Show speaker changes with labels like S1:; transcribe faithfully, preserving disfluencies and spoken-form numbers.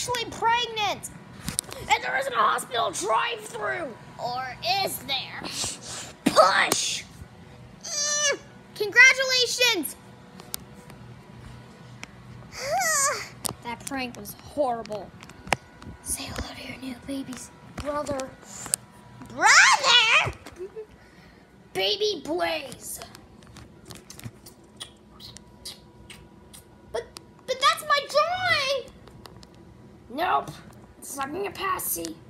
S1: actually pregnant. And there isn't a hospital drive-through. Or is there? Push! Mm, congratulations! That prank was horrible. Say hello to your new baby's brother. Brother? Baby Blaze. But, but that's my drawing! Nope. It's not gonna pass, see?